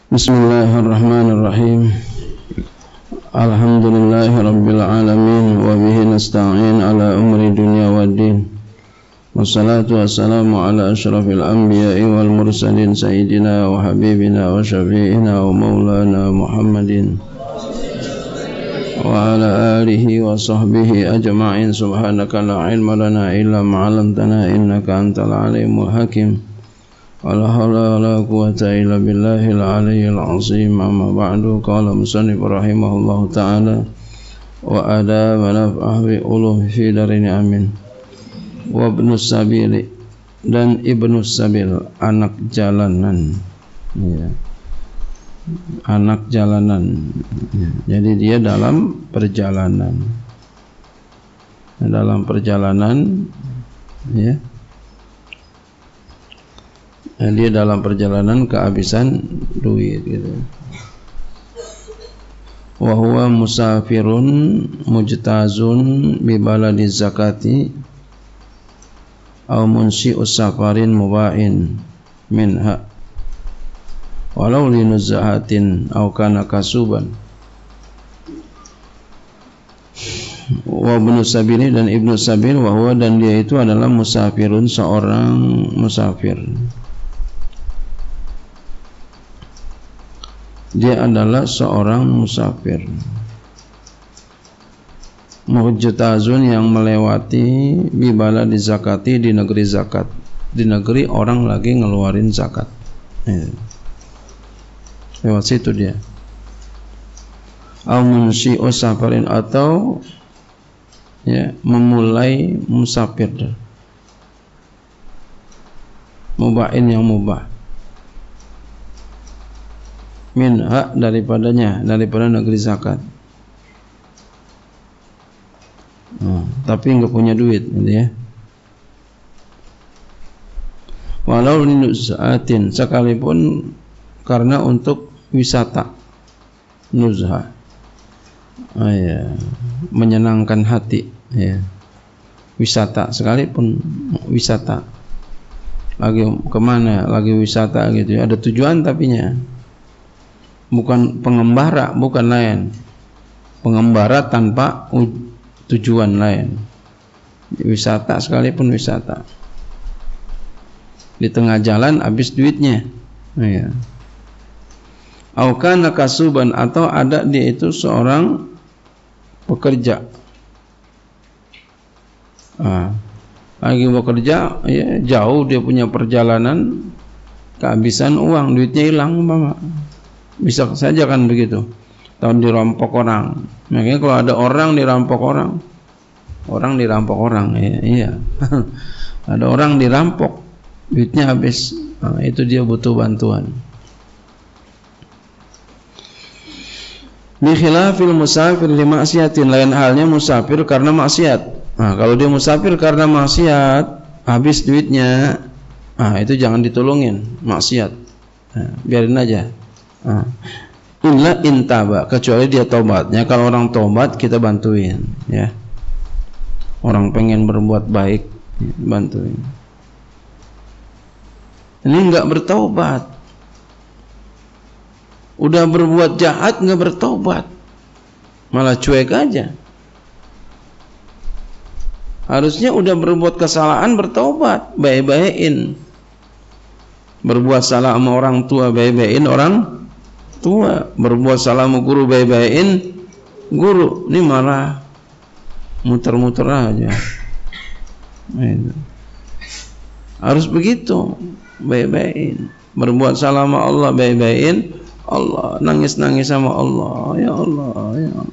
Bismillahirrahmanirrahim. Alhamdulillahirabbil alamin wa bihi nasta'in ala umri dunya waddin. Wassalatu wassalamu ala asyrafil anbiya'i wal mursalin sayyidina wa habibina wa syafi'ina wa maulana Muhammadin wa ala alihi wa sahbihi ajma'in. Subhanaka la ilma lana illa ma 'allamtana innaka antal alimul hakim. Wala hawla wala quwwata illa billahil aliyyil azim. Amma ba'du. Qala musannif rahimahullahu ta'ala wa adab naf'ah bi uluhi fi darini amin. Wa ibnus sabil, dan ibnus sabil, anak jalanan, ya. Anak jalanan, ya. Jadi dia dalam perjalanan, ya. Dia dalam perjalanan kehabisan duit gitu. Wa huwa musafirun mujtazun bi baladi zakati aw munsi'us safarin mubain minha walau li nuzahatin aw kana kasuban. Wa ibnu sabil, dan ibnu sabil, wa huwa, dan dia itu adalah musafirun, seorang musafir. Dia adalah seorang musafir mujtazun, yang melewati bibala di zakati, di negeri zakat, di negeri orang lagi ngeluarin zakat, ya. Lewat situ dia. Al-munsyi'u safarin, atau ya, memulai musafir, mubahin, yang mubah, minha, daripada negeri zakat. Tapi enggak punya duit gitu ya. Walau linuzhatin, sekalipun karena untuk wisata, nuzha, ya, menyenangkan hati, ya. Wisata, sekalipun wisata, lagi kemana, lagi wisata gitu ya, ada tujuan tapinya. Bukan pengembara, bukan lain. Pengembara tanpa tujuan lain. Wisata, sekalipun wisata. Di tengah jalan habis duitnya. Ya. Au kana kasuban, atau ada dia itu seorang pekerja. Lagi bekerja, ya, jauh dia punya perjalanan, kehabisan uang, duitnya hilang, umpama. Bisa saja kan begitu, tahun dirampok orang. Makanya kalau ada orang dirampok orang, ya, iya. Ada orang dirampok, duitnya habis, itu dia butuh bantuan. Bi khilafil musafir li maksiatin, lain halnya musafir karena maksiat. Kalau dia musafir karena maksiat, habis duitnya, itu jangan ditolongin, maksiat. Biarin aja. Illa intaba, kecuali dia tobatnya. Kalau orang tobat kita bantuin, ya. Orang pengen berbuat baik, bantuin. Ini enggak bertobat, udah berbuat jahat enggak bertobat, malah cuek aja. Harusnya udah berbuat kesalahan bertobat, baik-baikin. Berbuat salah sama orang tua, baik-baikin orang tua. Berbuat salah sama guru, baik-baikin guru. Ini malah muter-muter aja. Harus begitu, baik-baikin. Berbuat salah sama Allah, baik-baikin Allah. Nangis-nangis sama Allah, ya Allah, ya Allah.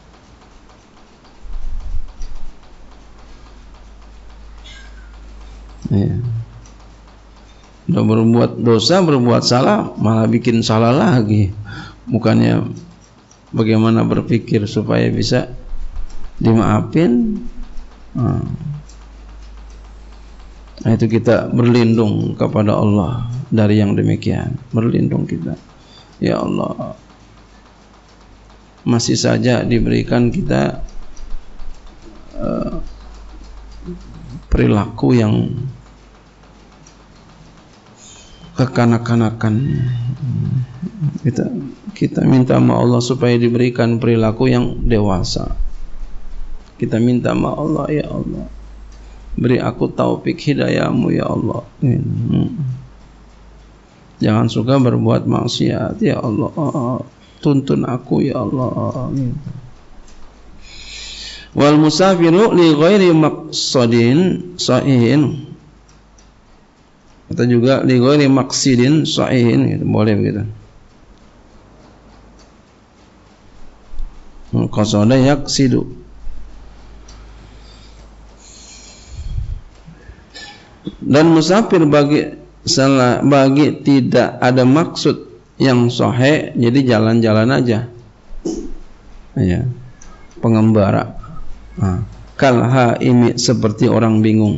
Ya. Udah berbuat dosa, berbuat salah, malah bikin salah lagi. Bukannya bagaimana berpikir supaya bisa dimaafin. Itu kita berlindung kepada Allah dari yang demikian. Berlindung kita, ya Allah, masih saja diberikan kita perilaku yang kekanak-kanakan. Kita minta sama Allah supaya diberikan perilaku yang dewasa. Kita minta sama Allah, ya Allah, beri aku taufik hidayahmu ya Allah. Jangan suka berbuat maksiat ya Allah. Tuntun aku ya Allah. Wal musafiru li ghairi maqsadin sahihin, atau juga li ghairi maqsidin sahihin, gitu. Boleh begitu. Qasada yaqsidu. Dan musafir bagi tidak ada maksud yang sahih, jadi jalan-jalan aja. Ya. Pengembara. Kalhaimi, seperti orang bingung.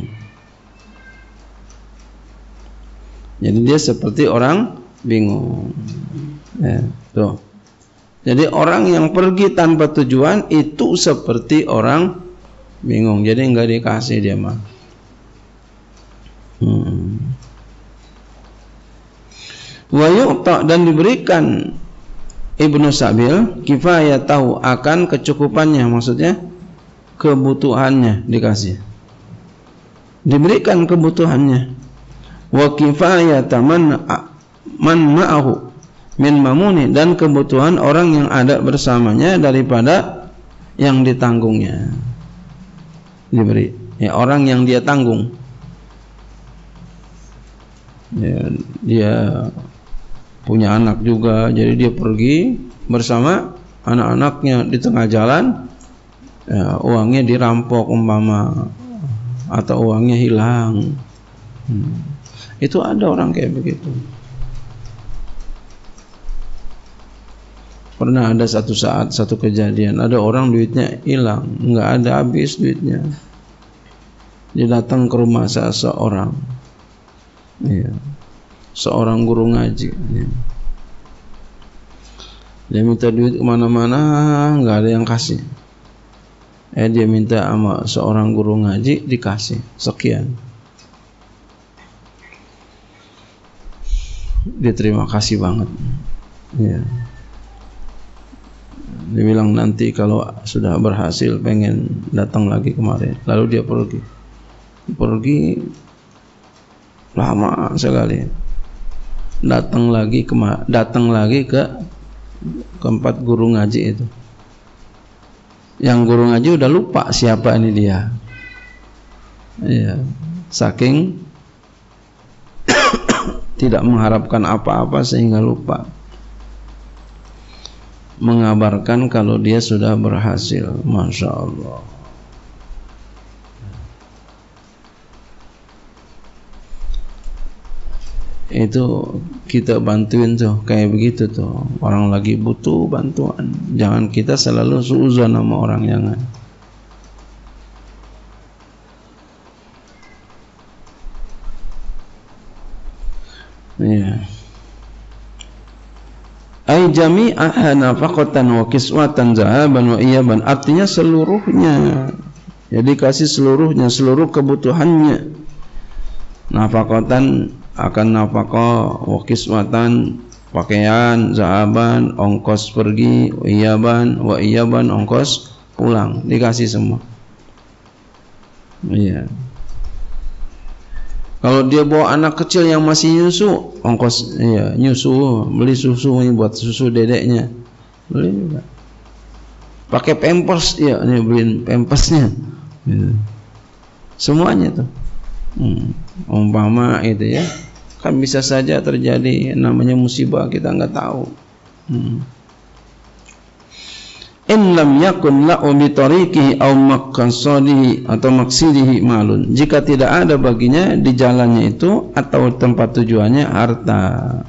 Jadi dia seperti orang bingung. Ya, tuh. Jadi orang yang pergi tanpa tujuan itu seperti orang bingung. Jadi enggak dikasih dia mah. Wa yu'ta, dan diberikan Ibnu Sabil kifayatahu, akan kecukupannya, maksudnya kebutuhannya dikasih, diberikan kebutuhannya. Wa kifayata man ma'ahu min mamuni, dan kebutuhan orang yang ada bersamanya daripada yang ditanggungnya, diberi ya orang yang dia tanggung. Ya, dia punya anak juga, jadi dia pergi bersama anak-anaknya, di tengah jalan ya, uangnya dirampok umpama, atau uangnya hilang. Itu ada orang kayak begitu. Pernah ada satu saat, satu kejadian, ada orang duitnya hilang, nggak ada, habis duitnya. Dia datang ke rumah seseorang, ya, seorang guru ngaji. Ya. Dia minta duit kemana-mana, nggak ada yang kasih. Dia minta sama seorang guru ngaji, dikasih sekian. Dia terima kasih banget. Ya. Dia bilang nanti kalau sudah berhasil pengen datang lagi kemarin. Lalu dia pergi lama sekali. Datang lagi ke tempat guru ngaji itu. Yang guru ngaji udah lupa siapa ini dia. Ya, saking tidak mengharapkan apa-apa sehingga lupa mengabarkan kalau dia sudah berhasil. Masya Allah. Itu kita bantuin tuh, kayak begitu tuh, orang lagi butuh bantuan. Jangan kita selalu suuzon sama orang, jangan. Ya. Ai jami'aha nafaqatan wa kiswatan zahaban wa iyaban, artinya seluruhnya. Jadi kasih seluruhnya, seluruh kebutuhannya. Nafaqatan akan nafaqah, wa kiswatan pakaian, zahaban ongkos pergi, wa iyaban ongkos pulang, dikasih semua. Iya. Kalau dia bawa anak kecil yang masih nyusu, ongkos ya nyusu, beli susu ini buat susu dedeknya, beli juga. Pakai pampers, ya ini beliin pampersnya, gitu. Semuanya tuh. Umpama itu ya, kan bisa saja terjadi, namanya musibah, kita nggak tahu. In lam yakun la'u bi tariqihi aw maqsadihi atau maksidihi malun, jika tidak ada baginya di jalannya itu atau tempat tujuannya harta.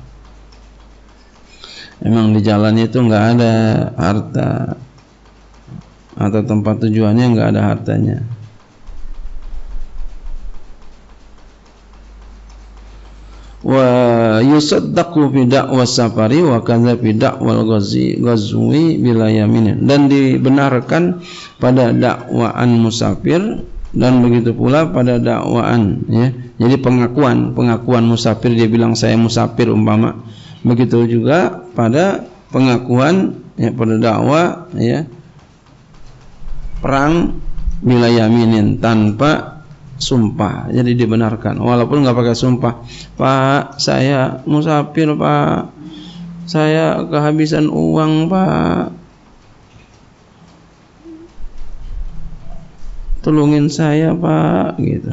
Emang di jalannya itu enggak ada harta, atau tempat tujuannya enggak ada hartanya. Wa yusaddaqu fi da'was safari wa kadza fi da'wal ghazwi bila yamin, dan dibenarkan pada dakwaan musafir Dan begitu pula pada dakwaan, ya. Jadi pengakuan musafir, dia bilang saya musafir umpama. Begitu juga pada pengakuan, ya, pada dakwah, ya, perang bila yaminin, tanpa sumpah, jadi dibenarkan walaupun nggak pakai sumpah. Pak, saya musafir Pak, saya kehabisan uang Pak, tolongin saya Pak, gitu.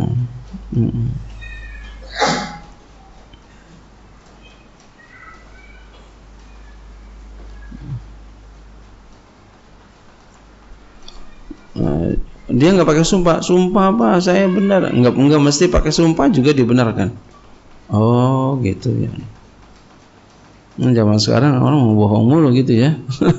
Dia nggak pakai sumpah Pak, saya benar, nggak mesti pakai sumpah juga dibenarkan. Oh gitu ya. Zaman sekarang orang mau bohong mulu gitu ya.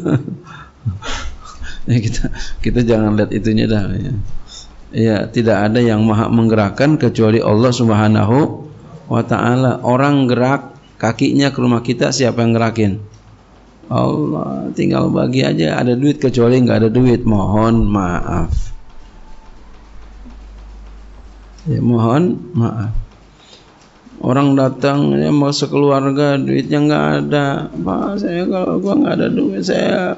Ya kita jangan lihat itunya dah ya. Ya, tidak ada yang maha menggerakkan kecuali Allah Subhanahu wa ta'ala. Orang gerak kakinya ke rumah kita, siapa yang gerakin? Allah. Tinggal bagi aja, ada duit kecuali nggak ada duit, mohon maaf. Ya, mohon maaf. Orang datang ya, mau sekeluarga, duitnya nggak ada. Pak, saya kalau gua nggak ada duit, saya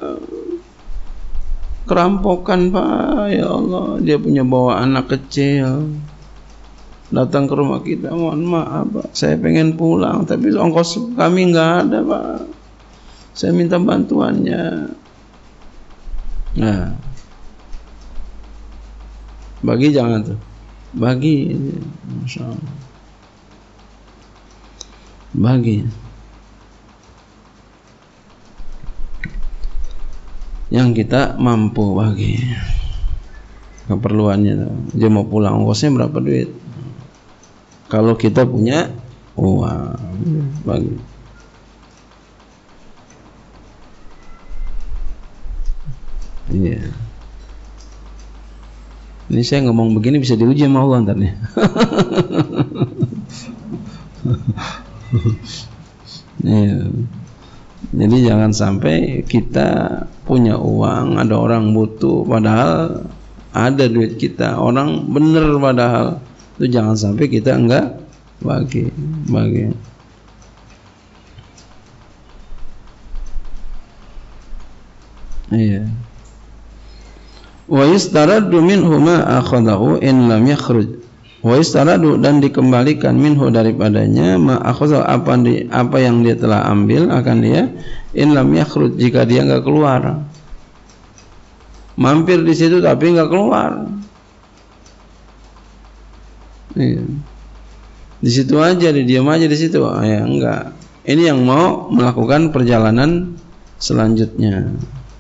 kerampokan Pak. Ya Allah, dia punya bawa anak kecil, datang ke rumah kita, mohon maaf Pak, saya pengen pulang tapi ongkos kami nggak ada Pak, saya minta bantuannya. Nah, bagi jangan tuh, bagi, Masya Allah, bagi yang kita mampu, bagi keperluannya. Dia mau pulang, ongkosnya berapa duit? Kalau kita punya uang, bagi. Iya. Ini saya ngomong begini bisa diuji sama Allah ntar nih. Iya. Jadi jangan sampai kita punya uang, ada orang butuh, padahal ada duit kita, orang bener padahal, itu jangan sampai kita enggak bagi. Iya. Wa yustaradu minhu ma akhadahu in lam yakhruj. Wa yustaradu, dan dikembalikan minhu daripadanya ma akhadahu, apa yang dia telah ambil akan dia, in lam yakhruj, jika dia enggak keluar. Mampir di situ tapi enggak keluar. Iya. Di situ aja, diam aja di situ. Ya enggak. Ini yang mau melakukan perjalanan selanjutnya.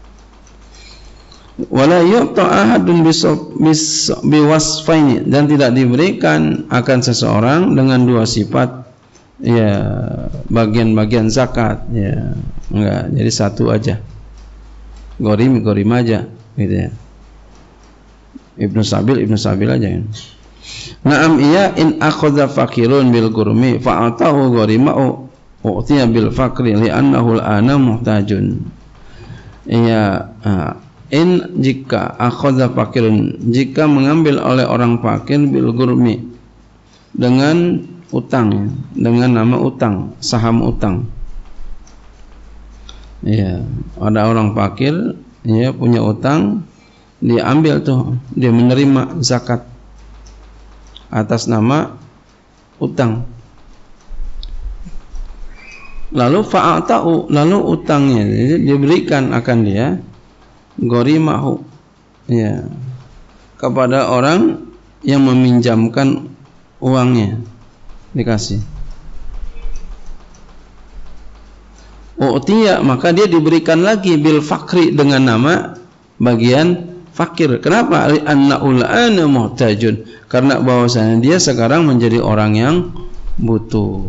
Wala yu'ta ahadun biwasfaini, dan tidak diberikan akan seseorang dengan dua sifat, ya, bagian-bagian zakat, ya, enggak, jadi satu aja, gorim aja gitu ya. Ibnu Sabil aja ya. Naam iya, in akhadha fakirun bil gurmi fa'atahu gorima'u u'tiya bil fakri li'annahu al-ana muhtajun. Iya, in, jika akhadha fakirun, jika mengambil oleh orang fakir bil gurmi, dengan utang, dengan nama utang, saham utang. Ya, ada orang fakir, ya, punya utang, dia ambil tuh, dia menerima zakat atas nama utang. Lalu fa'ata'u, lalu utangnya diberikan akan dia, gorimahu, ya, kepada orang yang meminjamkan uangnya, dikasih. U'tiya, maka dia diberikan lagi bil fakri, dengan nama bagian fakir. Kenapa? Li'annahul ana muhtajun, karena bahwasanya dia sekarang menjadi orang yang butuh.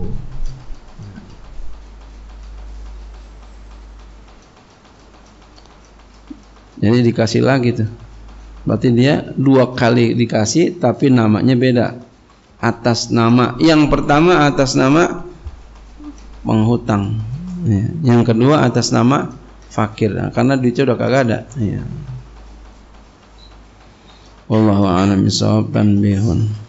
Jadi dikasih lagi tuh. Berarti dia dua kali dikasih, tapi namanya beda. Atas nama, yang pertama atas nama penghutang, ya. Yang kedua atas nama fakir, nah, karena duitnya udah kagak ada, ya. Wallahu a'lam bishawab. Tanbihun.